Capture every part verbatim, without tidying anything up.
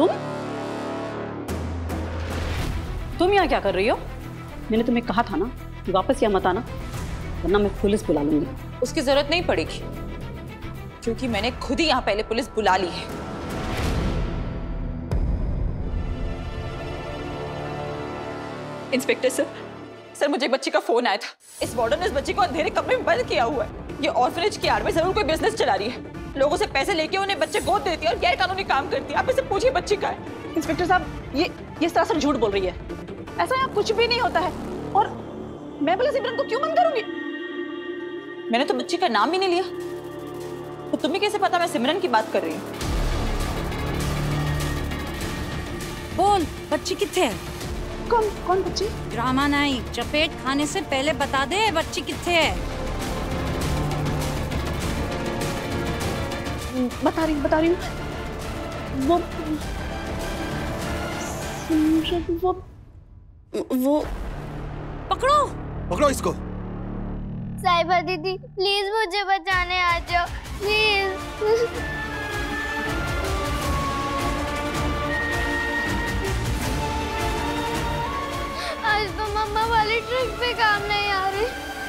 तुम तुम यहाँ क्या कर रही हो? मैंने तुम्हें कहा था ना कि वापस यहाँ मत आना, वरना मैं पुलिस बुला लूंगी। उसकी जरूरत नहीं पड़ेगी, क्योंकि मैंने खुद ही यहाँ पहले पुलिस बुला ली है। इंस्पेक्टर सर, सर मुझे एक बच्ची का फोन आया था। इस वार्डन ने इस बच्ची को अंधेरे कमरे में बंद किया हुआ है। ये ऑर्फनेज की आड़ में जरूर कोई बिजनेस चला रही है। लोगों से पैसे लेके उन्हें बच्चे गोद देती है और गैर कानूनी काम करती है। आप इसे पूछिए बच्ची का है। इंस्पेक्टर साहब, ये ये सरासर झूठ बोल रही है। ऐसा यहाँ कुछ भी नहीं होता है। और मैं भला सिमरन को क्यों बंद करूंगी? मैंने तो बच्ची का नाम ही नहीं लिया, तो तुम्हें कैसे पता मैं सिमरन की बात कर रही हूँ? बोल, बच्ची किथे है? कौन कौन बच्ची? ड्रामा नहीं, चपेट खाने से पहले बता दे बच्ची किथे है। बता रही बता रही हूँ। वो वो वो पकड़ो पकड़ो इसको। साहिबा दीदी प्लीज मुझे बचाने आ जाओ प्लीज। आज तो मम्मा वाली ट्रिक पे काम नहीं आ रही।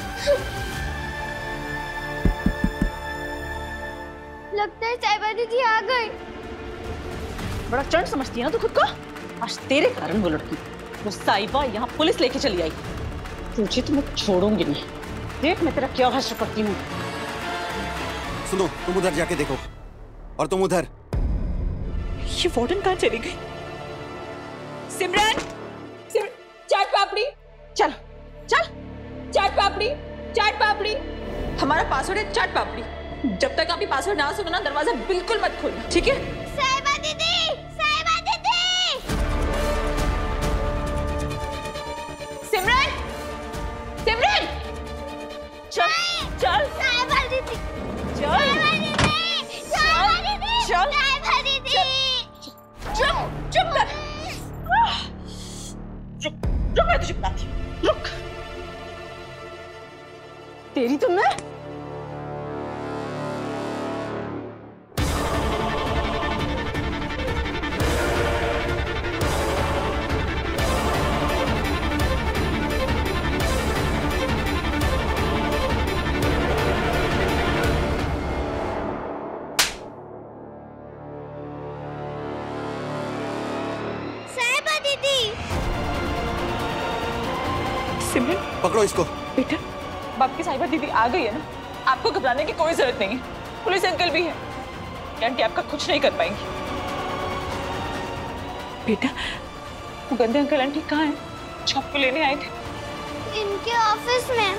लगता है साहिबा दीदी आ गई। बड़ा चंड समझती है ना तू खुद को। आज तेरे कारण वो लड़की, वो साहिबा यहाँ पुलिस लेके चली आई। तुझे तो मैं छोड़ूंगी नहीं। देख मैं तेरा क्या हश्र करती हूँ। सुनो, तुम उधर जाके देखो। और तुम उधर। ये वार्डन कहाँ चली गई? सिमरन, सिमरन, चाट पापड़ी, चल चल। चाट पापड़ी, चाट पापड़ी। हमारा पासवर्ड है चाट पापड़ी। जब तक आप ये पासवर्ड ना सुनो ना, दरवाजा बिल्कुल मत खोलना, ठीक है? साहिबा दीदी, साहिबा दीदी। सिमरन, सिमरन, चल चल। साहिबा दीदी, चल साहिबा दीदी, साहिबा दीदी, चल। साहिबा दीदी। चुप चुप कर। रुक रुक, मैं तुझे बताती हूँ। रुक। तेरी तो मैं सिमरन, पकड़ो इसको। बेटा, बाप की साहिबा दीदी आ गई है ना, आपको घबराने की कोई जरूरत नहीं है। पुलिस अंकल भी है, आंटी आपका कुछ नहीं कर पाएंगी। बेटा, वो गंदे अंकल आंटी कहाँ हैं जो आपको लेने आए थे? इनके ऑफिस में।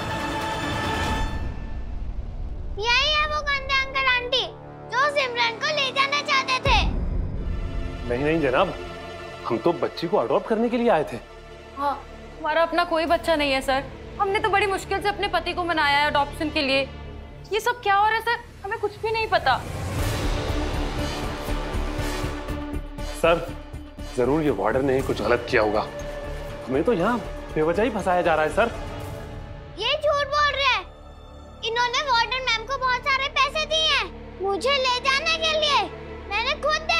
यही है वो गंदे अंकल आंटी जो सिमरन को ले जाना चाहते थे। नहीं नहीं जनाब, हम तो बच्ची को अडॉप्ट करने के लिए आए थे। हाँ, हमारा अपना कोई बच्चा नहीं है सर। हमने तो बड़ी मुश्किल से अपने पति को मनाया है अडॉप्शन के लिए। ये सब क्या हो रहा है सर? हमें कुछ भी नहीं पता। सर, जरूर ये वार्डन ने कुछ गलत किया होगा। हमें तो यहाँ बेवजह ही फंसाया जा रहा है सर। ये झूठ बोल रहे हैं। इन्होंने वार्डन मैम को बहुत सारे पैसे दिए हैं मुझे ले जाने के लिए। मैंने खुद